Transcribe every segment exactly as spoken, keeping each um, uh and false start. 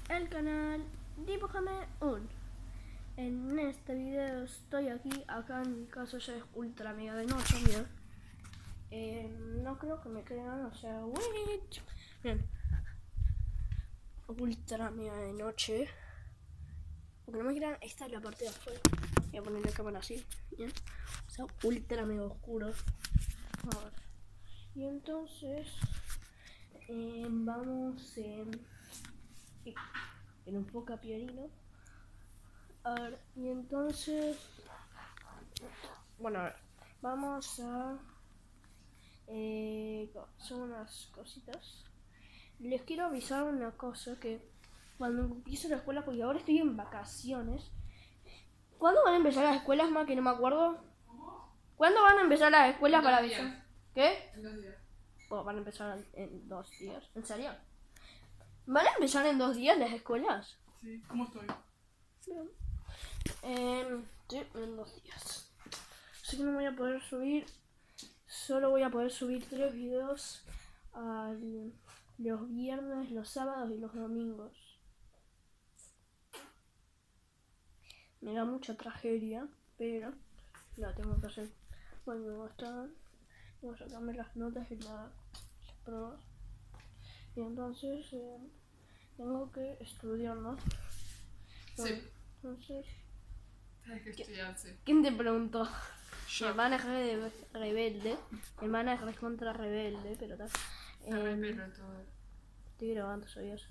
el canal Dibújame un. En este video estoy aquí, acá en mi caso ya es ultra mega de noche, miren. Eh, no creo que me crean, o sea, wait. Miren, ultra mega de noche. Porque no me crean, esta es la parte de afuera. Voy a poner la cámara así, bien. O sea, ultra mega oscuro. A ver. Y entonces eh, vamos en, en un poco pianino. A ver, y entonces, bueno, a ver, vamos a eh, son unas cositas. Les quiero avisar una cosa, que cuando empiece la escuela, porque ahora estoy en vacaciones. ¿Cuándo van a empezar las escuelas, más que no me acuerdo? ¿Cuándo van a empezar las escuelas para avisar? ¿Qué? En dos días. Oh, van a empezar en dos días. ¿En serio? ¿Van a empezar en dos días las escuelas? Sí, ¿cómo estoy? Bien. Eh, sí, en dos días. Así que no voy a poder subir. Solo voy a poder subir tres videos al, los viernes, los sábados y los domingos. Me da mucha tragedia, pero la tengo que hacer. Bueno, hasta voy a sacarme las notas y la, las pruebas. Y entonces eh, tengo que estudiar, ¿no? Bueno, Sí. entonces, Tienes que estudiar, sí. ¿quién te preguntó? Yo. Mi hermana es re rebelde. Mi hermana es re contra rebelde, pero tal. Te re Eh, pelotudo. estoy grabando, ¿sabías?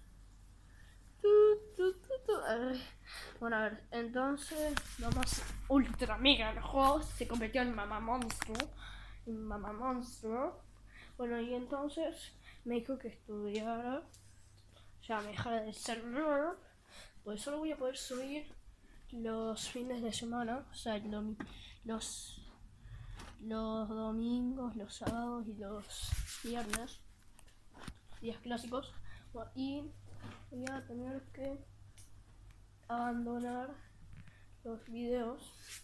A ver. Bueno, a ver, entonces vamos ultra mega el juego. Se convirtió en mamá monstruo. En mamá monstruo. Bueno, y entonces me dijo que estudiara. Ya me dejara de ser nerd. Pues solo voy a poder subir los fines de semana. O sea, lo, los, los domingos, los sábados y los viernes. Días clásicos. Bueno, y voy a tener que abandonar los videos.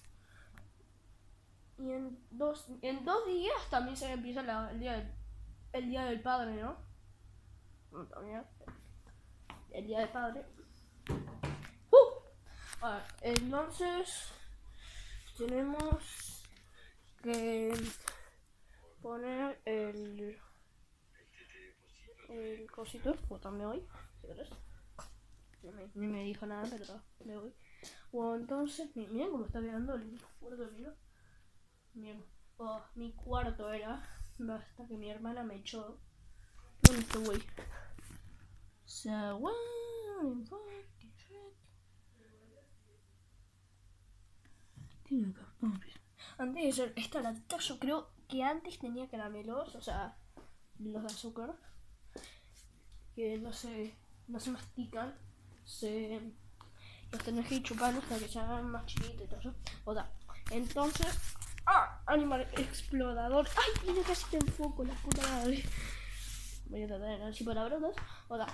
Y en dos, en dos días también se empieza la, el, día del, el día del padre, ¿no? También el día del padre. Uh, a ver, entonces tenemos que poner el el cosito, pues también hoy, si querés. No me, ni me dijo nada, pero me voy. Bueno, entonces, miren cómo está quedando el cuarto de vida. Miren, oh, mi cuarto era, hasta que mi hermana me echó. ¿Dónde está, güey? So, one, fucking shit. Tiene acá, vamos. Antes de ser esta latita, yo creo que antes tenía caramelos, o sea, los de azúcar, que no se, no se mastican, se los tenés que ir chupando hasta que se hagan más chiquitos y todo eso. O sea, entonces, ¡ah! Animal explorador. ¡Ay! Mira, casi te enfoco, la puta madre. Voy a tratar de no decir palabrotas. O sea,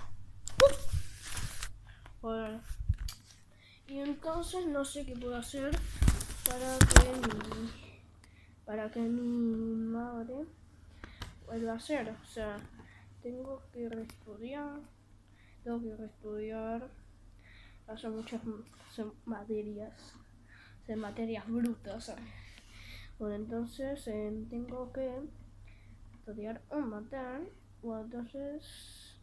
bueno. Y entonces no sé qué puedo hacer para que mi, para que mi madre vuelva a hacer. O sea, tengo que reestudiar, tengo que reestudiar, hacer muchas hacer materias, hacer materias brutas. Bueno, entonces eh, tengo que estudiar un montón. Bueno, entonces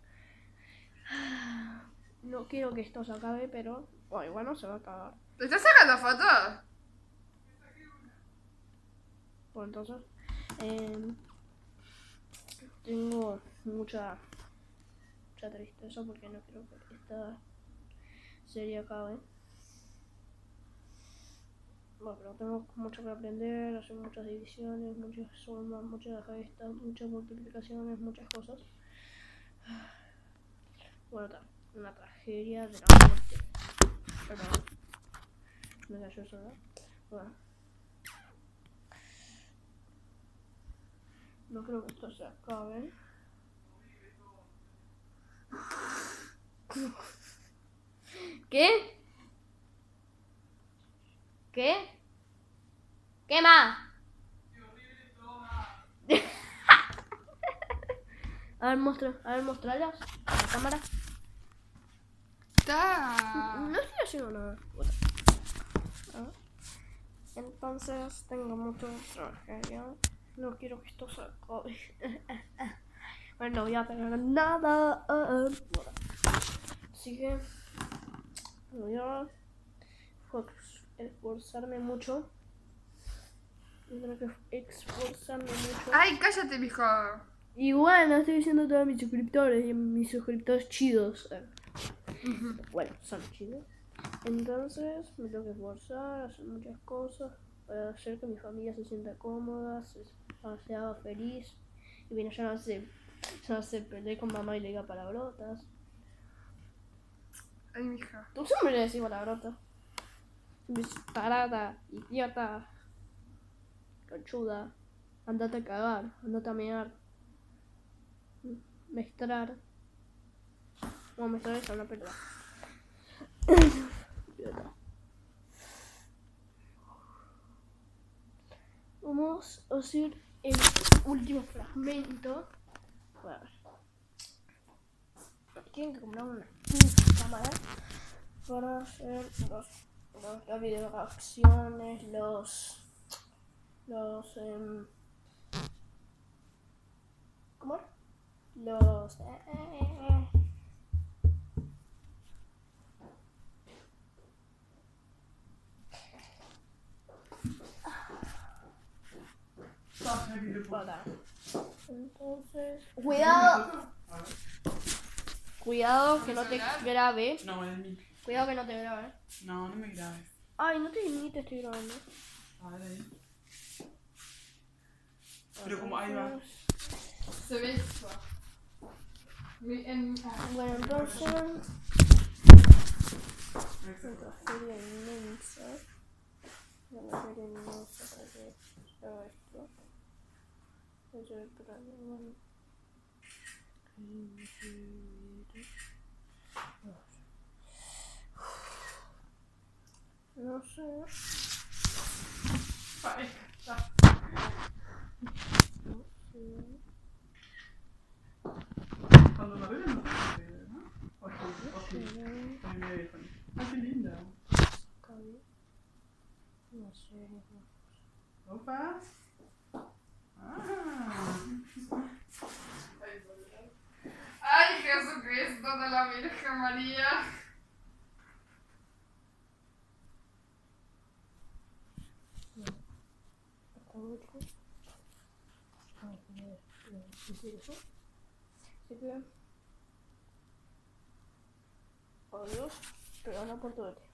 no quiero que esto se acabe, pero bueno, igual no se va a acabar. ¿Te estás sacando fotos? Bueno, entonces eh, tengo mucha mucha tristeza porque no quiero que esta serie acabe. Bueno, pero tengo mucho que aprender, hacer muchas divisiones, muchas sumas, muchas restas, muchas multiplicaciones, muchas cosas. Bueno, está, una tragedia de la muerte. Perdón, me cayó sola. Bueno, no creo que esto se acabe. ¿Qué? ¿Qué? ¿Qué más? A ver, muestra, a ver, mostralas a la cámara. está. No estoy haciendo nada. Otra. Ah. Entonces tengo mucho trabajo. No quiero que esto se acabe. Bueno, no voy a tener nada. Así que voy a esforzarme mucho. Tengo que esforzarme mucho. Ay, cállate, mijo. Y bueno, estoy diciendo a todos mis suscriptores y mis suscriptores chidos. Uh-huh. Bueno, son chidos. Entonces me tengo que esforzar, hacer muchas cosas para hacer que mi familia se sienta cómoda, se, se haga feliz. Y bueno, ya no sé, ya no sé, peleé con mamá y le diga palabrotas. Ay, mija. Tú siempre le decís palabrotas. Siempre decís tarada, idiota, conchuda, andate a cagar, andate a mear, mestrar. Bueno, mestrar es una pelota. Vamos a hacer el último fragmento. Bueno, tienen que comprar una cámara para hacer los, los, las video reacciones, los los eh, ¿cómo? Los eh, eh, eh. Para. Entonces, cuidado, cuidado que no te grabe. No, el mic. Cuidado que no te grabe. No, no me grabes. Ay, no te ni te estoy grabando. A ver ahí. Pero como ahí va. Se ve esto. En... Bueno, entonces Exacto. la serie inmensa. La serie inmensa para que haga esto. Eso es para bueno. No sé. Vale, ya. No sé. Cuando la veo no sé, ¿no? Ok, ok. Ay, mi iPhone. Ay, qué linda. No sé. Opa. Ah. Ay, Jesucristo de la Virgen María. Así que adiós, pero no por todo el tiempo.